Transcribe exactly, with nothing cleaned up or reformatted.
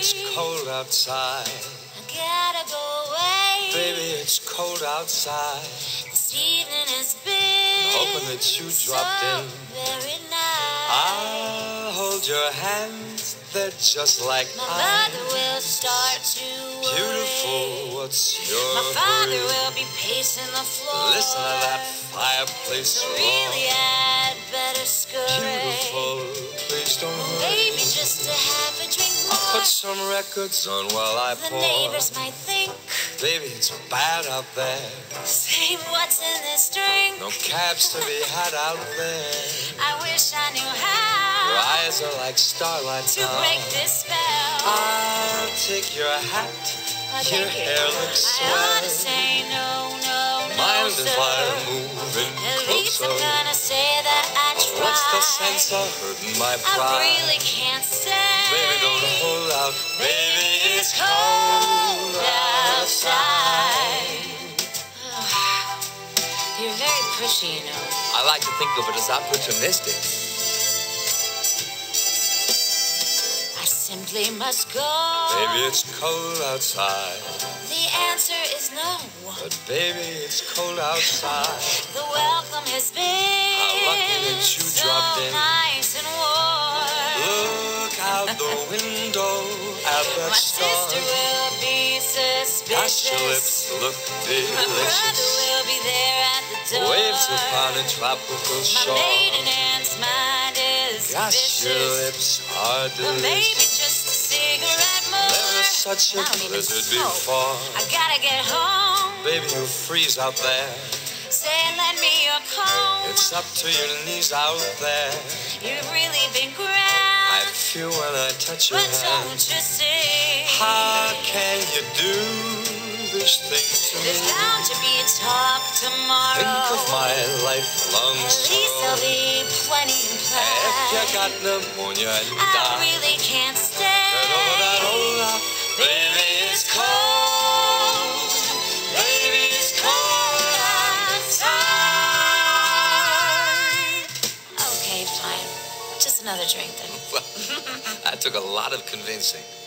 it's cold outside. I gotta go away. Baby, it's cold outside. This evening has been Hoping that you dropped so in. very nice. I'll hold your hands, they're just like My ice. mother will start to Beautiful, worry. what's your My father hurry? will be pacing the floor. Listen to that fireplace So roar. really I'd better scurry. Beautiful, please don't hurry. Maybe just to have a drink more. I'll put some records on while I The pour. neighbors might think, Baby, it's bad out there. say what's in this drink. No cabs to be had out there. I wish I knew Your how eyes are like starlight to now. break this spell. I'll take your hat. Oh, Your thank you. hair looks I ought to swell. say no, no, no, Mind sir. if I'm moving At least closer? I'm gonna say that I tried. What's the sense of hurting my I pride? really can't stay. Baby, don't hold out. Baby, it's cold outside. You're very pushy, you know. I like to think of it as opportunistic. I simply must go. Baby, it's cold outside. The answer is no. But baby, it's cold outside. The welcome has been How lucky that you so dropped in. nice and warm. Look out the window at that My star. sister will be Gosh, your lips suspicious. look My brother delicious. will be there at the door. Waves upon a tropical My shore. maiden aunt's mind is Gosh, your vicious. lips are But maybe delicious. just a cigarette more. Never such a I don't even blizzard smoke. before. I gotta get home. Baby, you freeze out there. Say, lend me your comb. It's up to your knees out there. You've really been I grand. feel when I touch your But don't hand. you see? How can you do this thing to me? There's bound to be a talk tomorrow. Think of my lifelong At least there'll sorrow. be plenty If implied. you got pneumonia and I die, really can't stay. get over that old love. Baby, it's cold. Baby, it's cold outside. Okay, fine. Just another drink then. That took a lot of convincing.